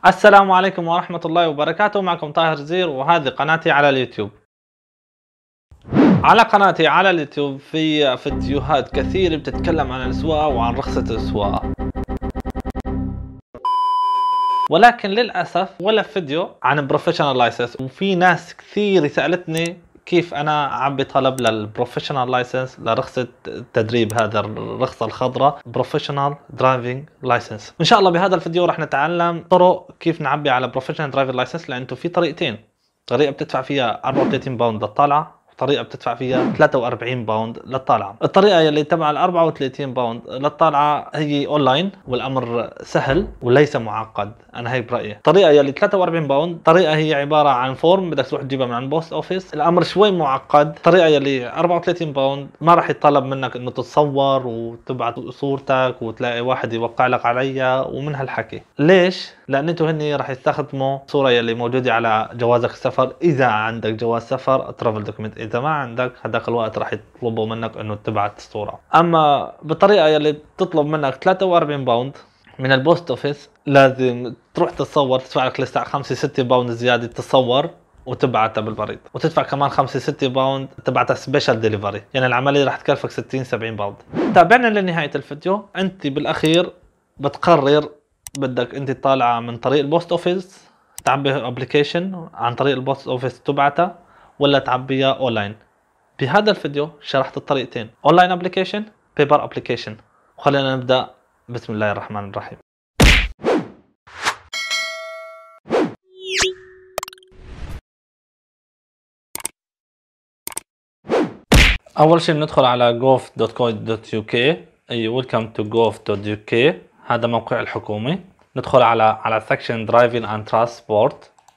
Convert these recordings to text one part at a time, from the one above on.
السلام عليكم ورحمة الله وبركاته. معكم طاهر زير وهذه قناتي على اليوتيوب. على قناتي على اليوتيوب في فيديوهات كثير بتتكلم عن السواقة وعن رخصة السواقة، ولكن للأسف ولا فيديو عن بروفيشنال لايسنس. وفي ناس كثير سألتني كيف أنا أعبي طلب للبروفيشنال لايسنس لرخصة التدريب، هذا الرخصة الخضراء بروفيشنال درايفنج لايسنس. إن شاء الله بهذا الفيديو راح نتعلم طرق كيف نعبي على بروفيشنال درايفنج لايسنس، لأنه في طريقتين: طريقة بتدفع فيها 34 باوند للطالعة، طريقة بتدفع فيها 43 باوند للطالعة. الطريقة يلي تبع ال 34 باوند للطالعة هي اونلاين والامر سهل وليس معقد، انا هيك برأيي. الطريقة يلي 43 باوند طريقة هي عبارة عن فورم بدك تروح تجيبها من عند بوست اوفيس، الامر شوي معقد. الطريقة يلي 34 باوند ما راح يطلب منك انه تتصور وتبعت صورتك وتلاقي واحد يوقع لك عليها ومن هالحكي. ليش؟ لان انتوا هني راح يستخدموا صورة يلي موجودة على جوازك السفر، اذا عندك جواز سفر ترافل دوكيمنت، اذا ما عندك هذاك الوقت راح يطلبوا منك انه تبعت الصورة. اما بالطريقة يلي بتطلب منك 43 باوند من البوست اوفيس لازم تروح تتصور، تدفع لك لسه 5-6 باوند زيادة تتصور وتبعتها بالبريد، وتدفع كمان 5-6 باوند تبعتها سبيشال ديليفري، يعني العملية راح تكلفك 60-70 باوند. تابعنا لنهاية الفيديو. انت بالاخير بتقرر بدك انت طالعة من طريق البوست اوفيس تعبي ابلكيشن عن طريق البوست اوفيس تبعتها، ولا تعبيها اونلاين. بهذا الفيديو شرحت الطريقتين: اونلاين ابلكيشن، بيبر ابلكيشن. وخلينا نبدا. بسم الله الرحمن الرحيم. اول شيء بندخل على gov.co.uk، اي welcome to gov.uk، هذا موقع الحكومي. ندخل على section driving and transport،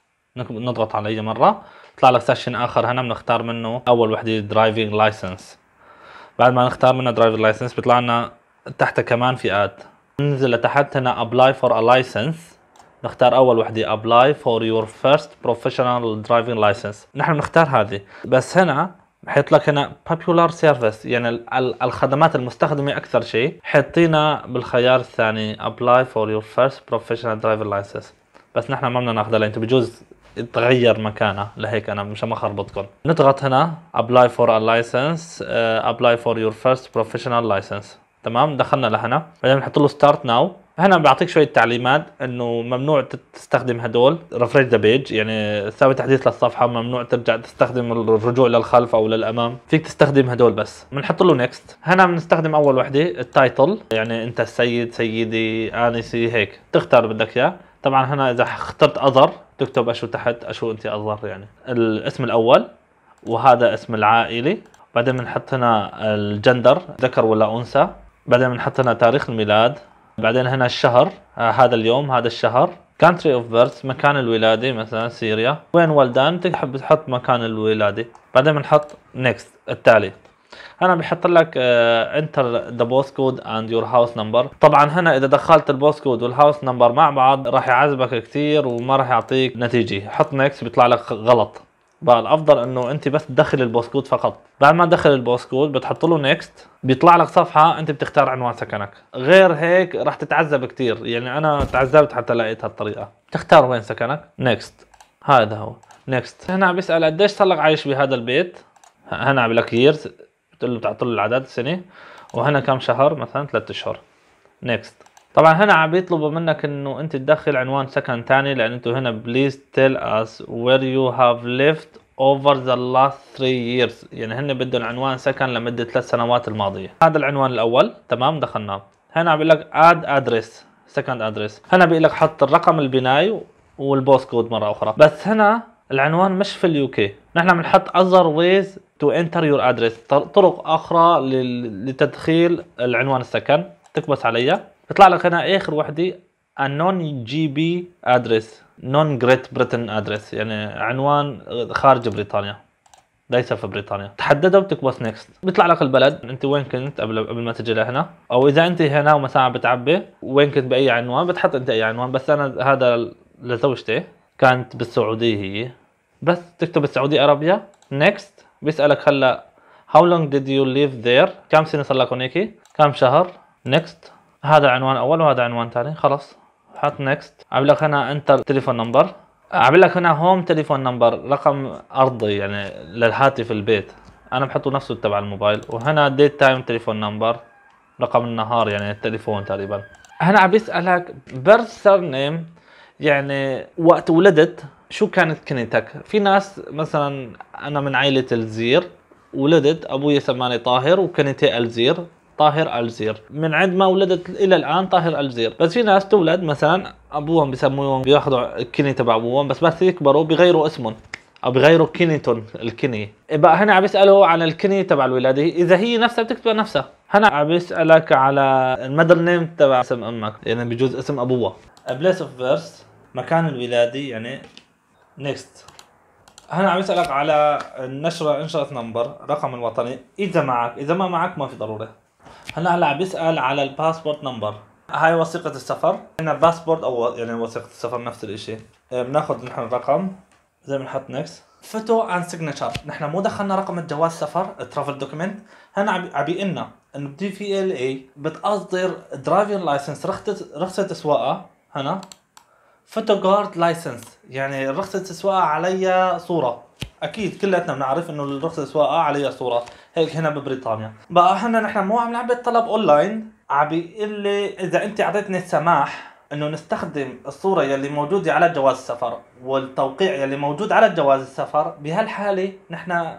نضغط عليه مرة، يطلع لك سيشن اخر. هنا بنختار منه اول وحده درايفنج لايسنس. بعد ما نختار منه درايفنج لايسنس بيطلع لنا تحت كمان فئات. ننزل لتحت هنا ابلاي فور ا لايسنس، نختار اول وحده ابلاي فور يور فيرست بروفيشنال درايفنج لايسنس. نحن بنختار هذه، بس هنا حيط لك هنا popular service، يعني الخدمات المستخدمة أكثر شيء، حاطينا بالخيار الثاني apply for your first professional driver license، بس نحن ما بدنا ناخذها لأن بجوز يتغير مكانها، لهيك أنا مش ما أخربطكم. نضغط هنا apply for a license، apply for your first professional license. تمام، دخلنا لهنا. بعدين بنحط له start now. هنا بيعطيك شويه تعليمات انه ممنوع تستخدم هدول ريفريش ذا بيج، يعني تسوي تحديث للصفحه، ممنوع ترجع تستخدم الرجوع للخلف او للامام، فيك تستخدم هدول بس. بنحط له نيكست. هنا بنستخدم اول وحده التايتل، يعني انت السيد، سيدي، انسي، هيك تختار بدك اياه. طبعا هنا اذا اخترت اذر تكتب اشو تحت، اشو انت اذر، يعني الاسم الاول وهذا اسم العائله. بعدين بنحط هنا الجندر ذكر ولا انثى. بعدين بنحط هنا تاريخ الميلاد. بعدين هنا الشهر، هذا اليوم، هذا الشهر. country of birth، مكان الولادة، مثلا سوريا. وين ولدان تحب تحط مكان الولادة. بعدين بنحط next التالي. هنا بحط لك enter the postcode and your house number. طبعا هنا اذا دخلت البوستكود والهاوس نمبر مع بعض راح يعذبك كثير وما راح يعطيك نتيجة. حط next بيطلع لك غلط. بقى الافضل انه انت بس تدخل البوستكود فقط. بعد ما تدخل البوستكود بتحط له نيكست، بيطلع لك صفحه انت بتختار عنوان سكنك. غير هيك راح تتعذب كثير، يعني انا تعذبت حتى لقيت هالطريقه. تختار وين سكنك، نيكست، هذا هو نيكست. هنا بيسال قديش صار لك عايش بهذا البيت. هنا عم لك ييرز، بتقول له بتعطي له العدد سنه، وهنا كم شهر، مثلا 3 اشهر. نيكست. طبعا هنا عم بيطلبوا منك انه انت تدخل عنوان سكن ثاني، لان انتوا هنا please tell us where you have lived over the last 3 years، يعني هن بدهم عنوان سكن لمدة 3 سنوات الماضية. هذا العنوان الاول، تمام، دخلناه. هنا عم بيقول لك add address second address، هنا بيقول لك حط الرقم البناي والبوست كود مرة اخرى. بس هنا العنوان مش في اليوكي، نحن بنحط other ways to enter your address، طرق اخرى لتدخيل العنوان السكن. تكبس عليها بيطلع لك هنا اخر وحده non GB address non Great Britain address، يعني عنوان خارج بريطانيا ليس في بريطانيا. تحددها وتكبس نيكست. بيطلع لك البلد انت وين كنت قبل ما تجي لهنا، او اذا انت هنا ومثلا عم بتعبي وين كنت باي عنوان بتحط انت اي عنوان. بس انا هذا لزوجتي كانت بالسعوديه هي، بس تكتب السعوديه عربيه. نيكست. بيسالك هلا how long did you live there، كم سنه صار لك هنيك، كم شهر. نيكست. هذا عنوان اول وهذا عنوان ثاني، خلص حط نيكست. عم لك هنا انتر تليفون نمبر، عم لك هنا هوم تليفون نمبر، رقم ارضي يعني للهاتف البيت، انا بحطه نفسه تبع الموبايل. وهنا ديت تايم تليفون نمبر، رقم النهار يعني التليفون تقريبا. هنا عم بيسألك بيرث سرنيم، يعني وقت ولدت شو كانت كنيتك. في ناس مثلا انا من عائلة الزير، ولدت ابوي سماني طاهر وكنيتي الزير، طاهر الزير، من عند ما ولدت الى الان طاهر الزير. بس في ناس تولد مثلا ابوهم بسموهم بياخذوا الكنية تبع ابوهم، بس يكبروا بغيروا اسمهم او بغيروا كنيتهم الكنية. بقى هنا عم بيسألوا على الكنية تبع الولادة اذا هي نفسها بتكتبها نفسها. هنا عم بيسألك على المدر نيم تبع اسم امك، يعني بجوز اسم ابوها. بليس اوف بيرث، مكان الولادة يعني. نيكست. هنا عم يسألك على النشرة انشرت نمبر، رقم الوطني اذا معك، اذا ما معك ما في ضرورة. هلا عم بيسأل على الباسبورت نمبر، هاي وثيقة السفر. هنا باسبورت او يعني وثيقة السفر نفس الاشي. بناخذ نحن الرقم زي بنحط نكست. فوتو اند سيجنتشر، نحن مو دخلنا رقم الجواز سفر ترافل دوكيمنت. هنا عم بيقلنا انه بدي في ال اي بتصدر درايفر لايسنس، رخصة سواقة. هنا فوتو جارد لايسنس، يعني رخصة السواقة عليها صورة. اكيد كلنا بنعرف انه رخصة السواقة عليها صورة، هيك هنا ببريطانيا. بقى هنا نحن مو عم نعبي الطلب اونلاين، عم بيقول لي اذا انت اعطيتني السماح انه نستخدم الصورة يلي موجودة على جواز السفر والتوقيع يلي موجود على جواز السفر، بهالحالة نحن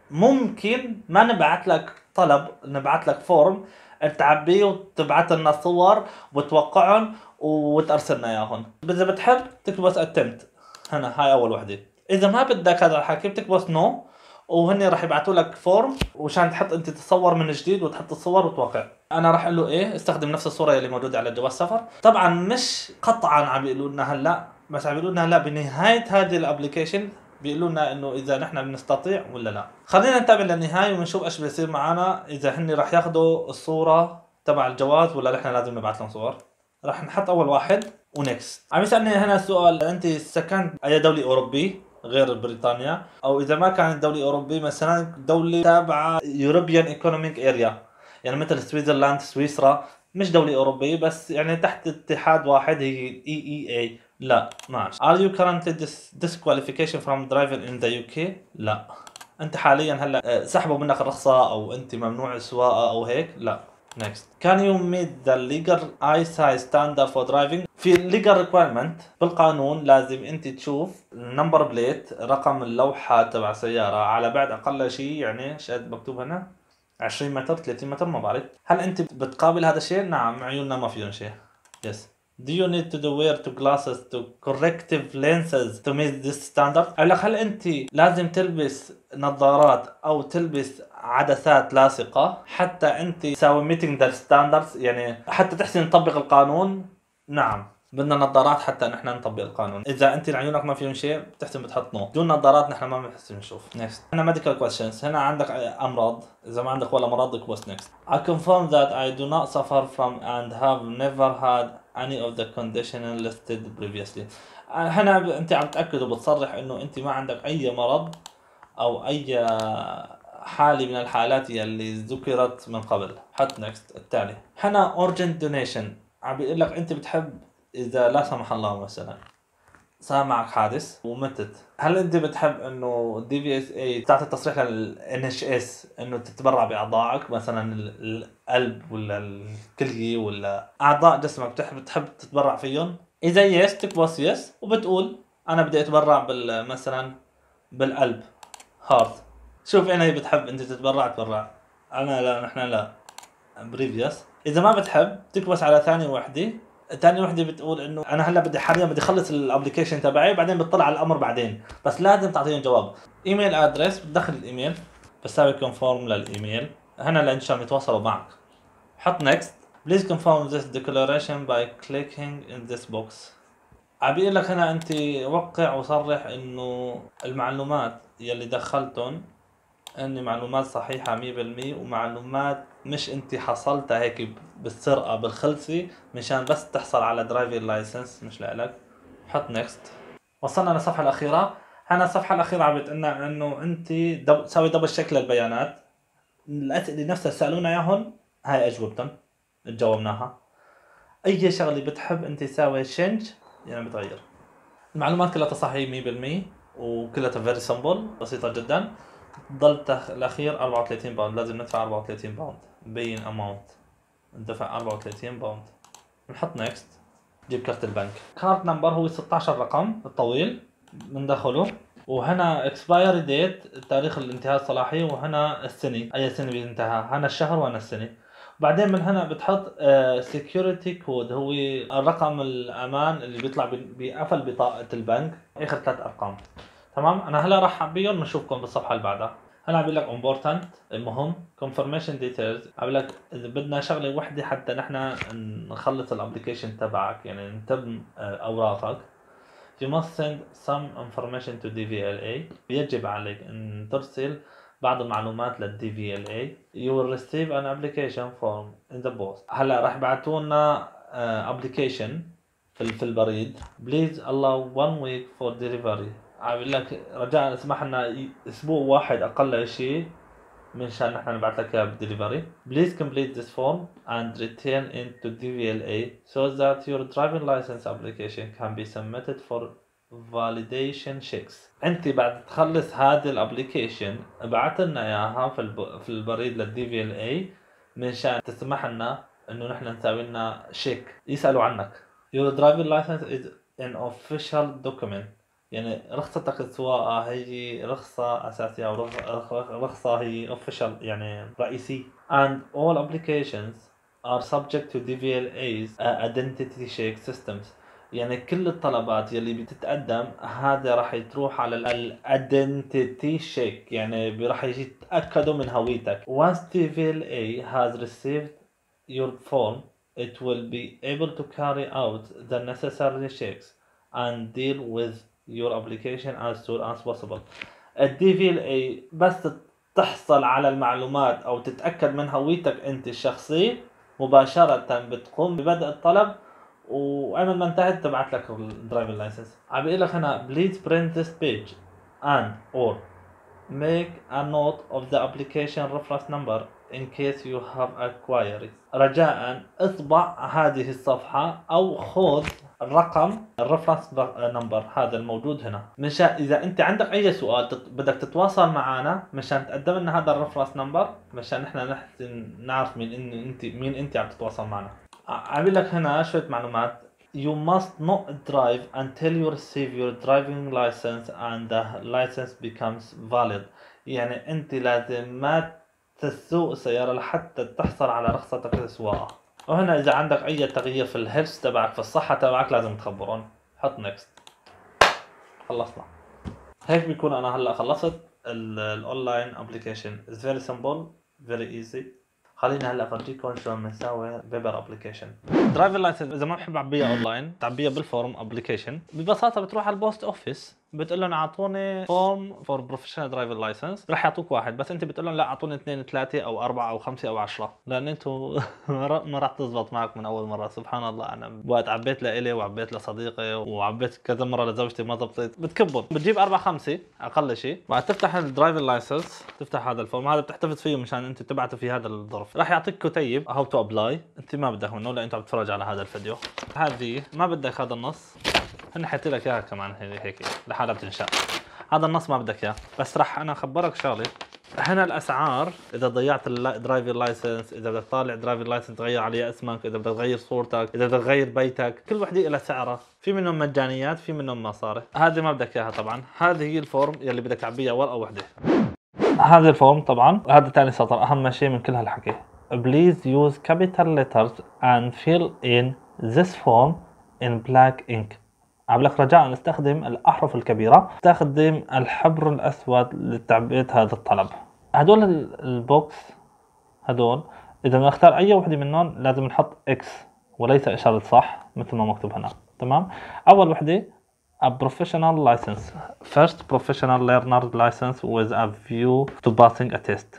ممكن ما نبعث لك طلب، نبعث لك فورم تعبيه وتبعث لنا صور وتوقعهم وترسلنا اياهم. اذا بتحب تكبس اتمت، هنا هاي اول وحده. اذا ما بدك هذا الحكي بتكبس نو، وهن راح يبعثوا لك فورم وشان تحط انت تصور من جديد وتحط الصور وتوقع. انا راح اقول له ايه استخدم نفس الصوره اللي موجوده على جواز السفر. طبعا مش قطعا عم بيقولوا لنا هلا، بس عم بيقولوا لنا هلا بنهايه هذه الابلكيشن بيقولوا لنا انه اذا نحن بنستطيع ولا لا. خلينا نتابع للنهايه ونشوف ايش بيصير معنا، اذا هن راح ياخذوا الصوره تبع الجواز ولا نحن لازم نبعث لهم صور. راح نحط اول واحد ونكست. عم يسالني هنا السؤال، انت سكنت اي دوله اوروبي غير بريطانيا، او اذا ما كانت دوله اوروبيه مثلا دوله تابعه يوروبيان ايكونوميك اريا، يعني مثل سويسرلاند، سويسرا، مش دولة أوروبية بس يعني تحت اتحاد واحد هي EEA. لا ماشي. Are you currently disqualification from driving in the UK؟ لا. أنت حاليا هلا سحبوا منك الرخصة أو أنت ممنوع السواقة أو هيك؟ لا. Next. Can you meet the legal eyesight standard for driving؟ في legal requirement بالقانون لازم أنت تشوف النمبر بليت، رقم اللوحة تبع سيارة على بعد أقل شيء، يعني ايش مكتوب هنا 20 متر 30 متر ما بعرف. هل انت بتقابل هذا الشيء؟ نعم، عيوننا ما فيهم شيء. يس. Do you need to wear to glasses to corrective lenses to meet this standard؟ أقول لك هل أنت لازم تلبس نظارات أو تلبس عدسات لاصقة حتى أنت تساوي meeting the standards، يعني حتى تحسن تطبق القانون؟ نعم، بدنا نظارات حتى نحن نطبق القانون. اذا انت عيونك ما فيهم شيء بتحسن بتحط نو، بدون نظارات نحن ما بنحسن نشوف. نيكست. هنا ميديكال كويشنز، هنا عندك امراض، اذا ما عندك ولا مرض اكبس نيكست. I confirm that I do not suffer from and have never had any of the conditions listed previously. هنا انت عم تاكد وبتصرح انه انت ما عندك اي مرض او اي حالة من الحالات اللي ذكرت من قبل. حط نيكست. التالي هنا urgent donation، عم بيقول لك انت بتحب اذا لا سمح الله مثلا صار معك حادث ومتت، هل انت بتحب انه الدي في اس اي تعطي تصريح للان اتش اس انه تتبرع باعضائك، مثلا القلب ولا الكليه ولا اعضاء جسمك بتحب تتبرع فيهم؟ اذا يس تكبس يس وبتقول انا بدي اتبرع مثلا بالقلب هارت. شوف انا بتحب انت تتبرع تبرع، انا لا، نحن لا بريفيوس. اذا ما بتحب تكبس على ثاني وحده. ثاني وحده بتقول انه انا هلا بدي حاليا بدي اخلص الابلكيشن تبعي بعدين بتطلع على الامر بعدين، بس لازم تعطيهم جواب. ايميل ادرس بتدخل الايميل، بساوي كونفيرم للايميل هنا لانشان يتواصلوا معك. حط نيكست. بليز confirm this declaration by clicking in this box. عم بيقول لك هنا انت وقع وصرح انه المعلومات يلي دخلتهم اني معلومات صحيحة 100%، ومعلومات مش انت حصلتها هيك بالسرقة بالخلسي مشان بس تحصل على درايفر لايسنس، مش لإلك. حط نيكست. وصلنا للصفحة الأخيرة. هنا الصفحة الأخيرة عم بتقلنا انه انت سوي دبل شيك للبيانات، الأسئلة نفسها سألونا اياهم هاي اجوبتهم، تجاوبناها. اي شغله بتحب انت تساوي change يعني بتغير. المعلومات كلها صح هي 100% وكلها فيري سمبل بسيطه جدا. ضل الاخير 34 باوند، لازم ندفع 34 باوند. بين اماونت ندفع 34 باوند. بنحط نيكست. جيب كارت البنك. كارت نمبر هو 16 رقم الطويل بندخله، وهنا اكسبايري ديت تاريخ الانتهاء الصلاحيه، وهنا السنه اي سنه بينتهى، هنا الشهر وهنا السنه. بعدين من هنا بتحط سكيورتي كود، هو الرقم الامان اللي بيطلع بقفل بطاقه البنك، اخر 3 ارقام. تمام. انا هلا راح اعبيهم بنشوفكم بالصفحه اللي بعدها. هلا عم بيقول لك important المهم confirmation details، عم بيقول لك اذا بدنا شغله وحده حتى نحن نخلص الابلكيشن تبعك، يعني نتم اوراقك. You must send some information to DVLA. يجب عليك ان ترسل بعض المعلومات لل DVLA. You will receive an application form in the post. هلا راح يبعثوا لنا application في البريد. Please allow 1 week for delivery. عم بقول لك رجاء اسمح لنا اسبوع واحد اقل شيء من شان نحن نبعث لك اياها بالدليفري. Please complete this form and return it to DVLA so that your driving license application can be submitted for validation checks. انت بعد تخلص هذا الابلكيشن ابعث لنا اياها في البريد للدي في ال اي من شان تسمح لنا انه نحن نسوي لنا شيك يسالوا عنك. Your driving license is an official document. يعني رخصتك السواقة هي رخصة أساسية أو رخصة هي official يعني رئيسي. And all applications are subject to DVLA's identity check systems. يعني كل الطلبات يلي بتتقدم هذا راح تروح على identity check، يعني راح يتأكدوا من هويتك. Once DVLA has received your form, it will be able to carry out the necessary checks and deal with your application as soon as possible. الدي في ال اي بس تحصل على المعلومات او تتاكد من هويتك انت الشخصيه مباشره بتقوم ببدء الطلب، وايمن ما انتهت تبعت لك الدرايفنج لايسنس. عم بيقول لك هنا please print this page and or make a note of the application reference number in case you have a query. رجاء اطبع هذه الصفحة او خذ الرقم الرفرنس نمبر هذا الموجود هنا، مشان اذا انت عندك اي سؤال بدك تتواصل معنا مشان تقدم لنا هذا الرفرنس نمبر مشان احنا نعرف مين انت عم تتواصل معنا. عم بقول لك هنا شوية معلومات. You must not drive until you receive your driving license and the license becomes valid. يعني انت لازم ما تسوق سيارة لحتى تحصل على رخصتك السواقة. وهنا اذا عندك اي تغيير في الهيلث تبعك في الصحة تبعك لازم تخبرون. حط نيكست. خلصنا. هيك بيكون انا هلا خلصت الاونلاين ابلكيشن. It's very simple, very easy. خلينا هلا افرجيكم شلون بنسوي بيبر ابلكيشن. درايفر لايسنس اذا ما بحب اعبيها اونلاين تعبيها بالفورم ابلكيشن. ببساطه بتروح على البوست اوفيس بتقول لهم اعطوني فورم فور بروفيشنال درايفر لايسنس، رح يعطوك واحد، بس انت بتقول لهم لا اعطوني 2 3 او 4 او 5 او 10 لان انتم ما راح تزبط معك من اول مره. سبحان الله انا وقت عبيت لإلي وعبيت لصديقي وعبيت كذا مره لزوجتي ما زبطت. بتكبر بتجيب 4 5 اقل شيء. بعد تفتح الدرايفر لايسنس تفتح هذا الفورم، هذا بتحتفظ فيه مشان انت تبعته في هذا الظرف. راح يعطيك كتيب هاو تو ابلاي، انت ما بدك منه لان انت عم تتفرج على هذا الفيديو. هذه ما بدك هذا النص، هن حيطي لك اياها كمان هيك لحالها بتنشاء. هذا النص ما بدك اياه، بس راح انا اخبرك شغله. هنا الاسعار اذا ضيعت الدرايفر لايسنس، اذا بدك طالع درايفر لايسنس تغير عليه اسمك، اذا بدك تغير صورتك، اذا بدك تغير بيتك، كل وحده لها سعرها، في منهم مجانيات في منهم مصاري. هذه ما بدك اياها طبعا. هذه هي الفورم يلي بدك تعبيها ورقه وحده. هذا الفورم طبعا هذا ثاني سطر اهم شيء من كل هالحكي. Please use capital letters and fill in this form in black ink. عم لك رجاء استخدم الأحرف الكبيرة، استخدم الحبر الأسود لتعبئة هذا الطلب. هدول البوكس هدول إذا بنختار أي وحدة منهم لازم نحط X وليس إشارة صح مثل ما مكتوب هنا. تمام. أول وحدة a professional license. First professional learner license with a view to passing a test.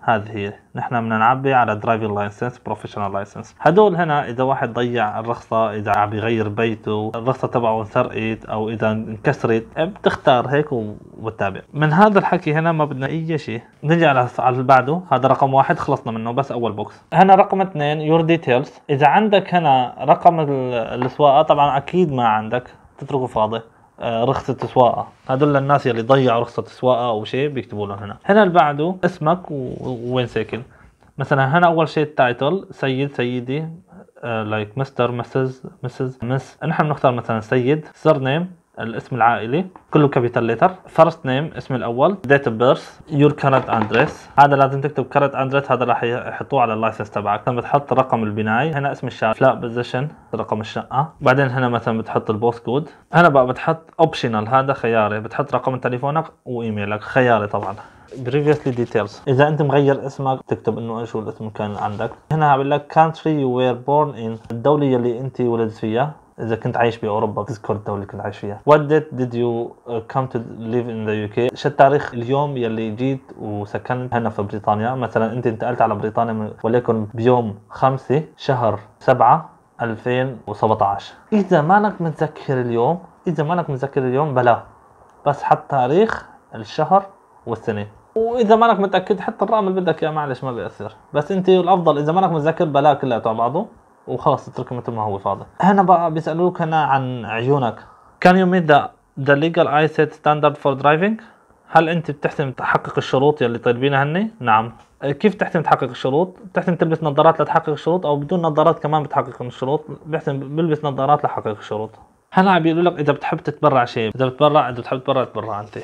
هذه هي نحن بدنا نعبي على درايفنج لايسنس بروفيشنال لايسنس. هدول هنا اذا واحد ضيع الرخصه، اذا عم يغير بيته، الرخصه تبعه انسرقت او اذا انكسرت، بتختار هيك وبتتابع. من هذا الحكي هنا ما بدنا اي شيء. نجي على اللي بعده، هذا رقم 1 خلصنا منه بس اول بوكس. هنا رقم 2 يور ديتيلز. اذا عندك هنا رقم السواقه، طبعا اكيد ما عندك تتركه فاضي. رخصة سواقة، هدول للناس يلي ضيعوا رخصة سواقة أو شيء بيكتبوا لهم هنا. هنا اللي بعده اسمك ووين ساكن. مثلا هنا أول شيء التايتل سيد، سيدي، لايك مستر، مسز، مس. نحن بنختار مثلا سيد. سر نيم الاسم العائلي كله كابيتال ليتر. فيرست نيم اسم الاول. ديت اوف بيرث. يور كارنت ادريس، هذا لازم تكتب كارنت ادريس، هذا راح يحطوه على اللايسنس تبعك. مثلا بتحط رقم البنايه، هنا اسم الشارع، فلاق بوزيشن رقم الشقه. بعدين هنا مثلا بتحط البوست كود. هنا بقى بتحط اوبشنال، هذا خياري، بتحط رقم تليفونك وايميلك، خياري طبعا. previously details، اذا انت مغير اسمك تكتب انه ايش هو الاسم كان عندك. هنا بقول لك country you were born in، الدوله اللي انت ولدت فيها. إذا كنت عايش بأوروبا بتذكر الدولة اللي كنت عايش فيها. What date did you come to live in the UK؟ شو التاريخ اليوم يلي جيت وسكنت هنا في بريطانيا؟ مثلا أنت انتقلت على بريطانيا وليكن بيوم 5 شهر 7 2017. إذا مانك متذكر اليوم، بلا، بس حط تاريخ الشهر والسنة. وإذا مانك متأكد حط الرقم اللي بدك إياه، معلش ما بيأثر. بس أنت الأفضل إذا مانك متذكر بلا كلها تبع بعضه وخلاص تتركه مثل ما هو فاضي. هنا بقى بيسألوك هنا عن عيونك. Can you meet the legal eyesight standard for driving؟ هل انت بتحتم تحقق الشروط يلي طالبينها هني؟ نعم. كيف تحتم تحقق الشروط؟ بتحتم تلبس نظارات لتحقق الشروط، او بدون نظارات كمان بتحقق الشروط. بلبس نظارات لحقق الشروط. هنا عم بيقولوا لك اذا بتحب تتبرع شيء، اذا بتحب تتبرع انت.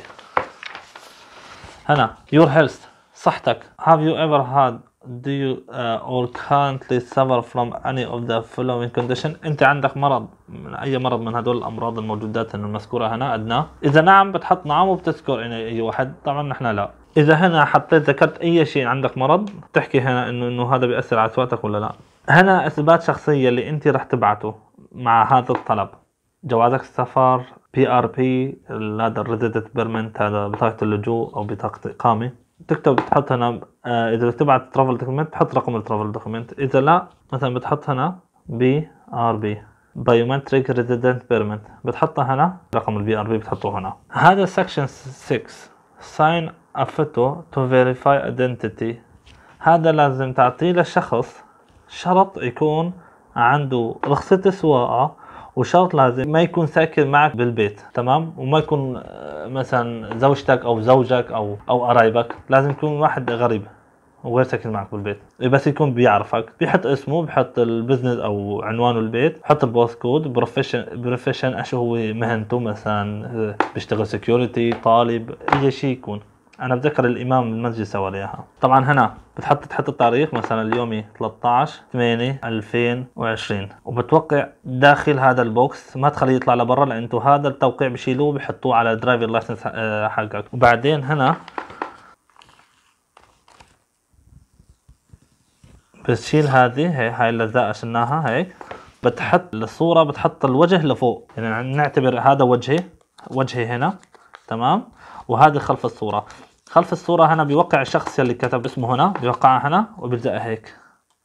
هنا your health، صحتك. Have you ever had do you or currently suffer from any of the following condition؟ انت عندك مرض من اي مرض من هدول الامراض الموجودات المذكوره هنا ادنى. اذا نعم بتحط نعم وبتذكر اي واحد، طبعا نحن لا. اذا هنا حطيت ذكرت اي شيء عندك مرض، بتحكي هنا انه هذا بيأثر على سواقتك ولا لا. هنا اثبات شخصيه اللي انت رح تبعته مع هذا الطلب. جوازك السفر، PRP، هذا الريزيدنت بيرمنت، هذا بطاقة اللجوء أو بطاقة إقامة. تكتب بتحط هنا إذا بتبعت ترافل دوكيمنت بتحط رقم الترافل دوكيمنت. إذا لا مثلا بتحط هنا BRB بايومتريك ريزيدنت بيرمنت، بتحطها هنا رقم BRB بتحطه هنا. هذا سكشن 6 sign a photo to verify identity. هذا لازم تعطيه للشخص شرط يكون عنده رخصة سواقة، وشرط لازم ما يكون ساكن معك بالبيت، تمام؟ وما يكون مثلا زوجتك او زوجك او قرايبك، لازم يكون واحد غريب وغير ساكن معك بالبيت. بس يكون بيعرفك، بيحط اسمه، بيحط البزنس او عنوانه البيت، بيحط البوست كود، بروفيشن ايش هو مهنته، مثلا بيشتغل سكيورتي، طالب، اي شيء يكون. انا بتذكر الامام المسجد سوى لي اياها. طبعا هنا تحط التاريخ، مثلا اليومي 13/8/2020، وبتوقع داخل هذا البوكس، ما تخليه يطلع لبرا لانه هذا التوقيع بشيلوه بحطوه على درايفر لايسنس حقك. وبعدين هنا بتشيل هذه هاي اللزقه شلناها هيك، بتحط الصوره، بتحط الوجه لفوق، يعني نعتبر هذا وجهي هنا، تمام؟ وهذه خلف الصورة. خلف الصورة هنا بيوقع الشخص اللي كتب اسمه هنا، بيوقعها هنا وبيلزقها هيك.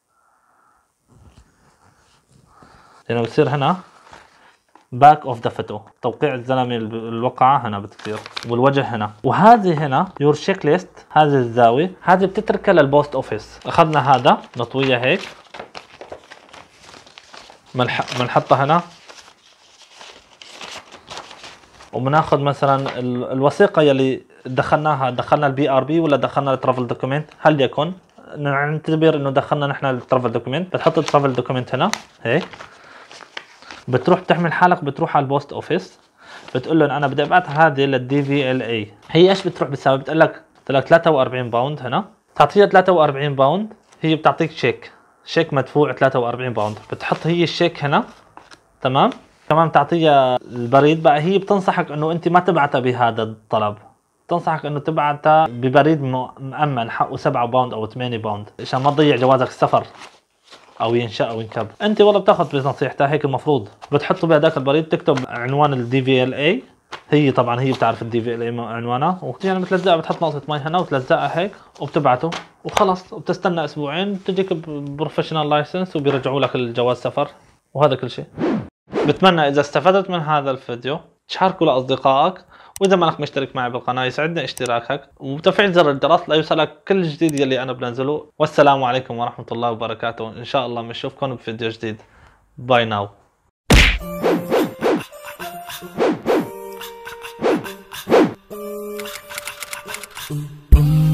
يعني بتصير هنا باك اوف ذا فوتو، توقيع الزلمة الوقعة هنا بتصير، والوجه هنا. وهذه هنا يور شيك ليست، هذه الزاوية، هذه بتتركها للبوست اوفيس. اخذنا هذا نطوية هيك، بنحطها هنا، وبناخذ مثلا الوثيقه يلي دخلنا الBRB ولا دخلنا الترافل دوكيمنت، هل يكن نعتبر انه دخلنا نحن الترافل دوكيمنت. بتحط الترافل دوكيمنت هنا هيك، بتروح بتحمل حالك، بتروح على البوست اوفيس، بتقول لهم انا بدي ابعت هذه للDVLA. هي ايش بتروح بتساوي؟ بتقول لك 43 باوند. هنا تعطيها 43 باوند، هي بتعطيك شيك مدفوع 43 باوند. بتحط هي الشيك هنا، تمام؟ كمان تعطيها البريد. بقى هي بتنصحك انه انت ما تبعتها بهذا الطلب، بتنصحك انه تبعتها ببريد مؤمن حقه 7 باوند او 8 باوند، عشان ما تضيع جوازك السفر او ينشأ او ينكب. انت والله بتاخذ بنصيحتها هيك المفروض. بتحطه بهذاك البريد، تكتب عنوان الDVLA هي طبعا هي بتعرف الدي في ال عنوانها، يعني بتلزقها، بتحط نقطة مي هنا وتلزقها هيك وبتبعته وخلص، وبتستنى اسبوعين بتجيك بروفيشنال لايسنس وبيرجعوا لك الجواز سفر، وهذا كل شيء. بتمنى اذا استفدت من هذا الفيديو تشاركه لاصدقائك، واذا ما انك مشترك معي بالقناة يسعدني اشتراكك وتفعيل زر الجرس ليوصلك كل جديد يلي انا بنزله. والسلام عليكم ورحمة الله وبركاته، ان شاء الله بنشوفكم بفيديو جديد. باي ناو. Boom.